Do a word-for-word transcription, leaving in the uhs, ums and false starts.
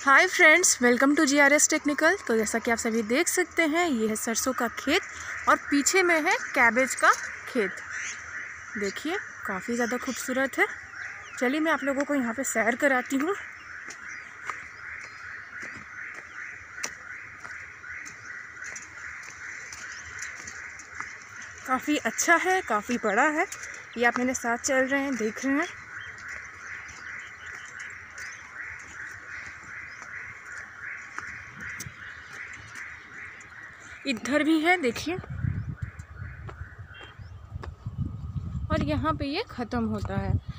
Hi friends, welcome to GRS technical. तो जैसा कि आप सभी देख सकते हैं, ये है सरसों का खेत और पीछे में है कैबेज का खेत। देखिए काफ़ी ज़्यादा खूबसूरत है। चलिए मैं आप लोगों को यहाँ पे सैर कराती हूँ। काफ़ी अच्छा है, काफ़ी बड़ा है। ये आप मेरे साथ चल रहे हैं, देख रहे हैं। इधर भी है, देखिए। और यहाँ पे ये ख़त्म होता है।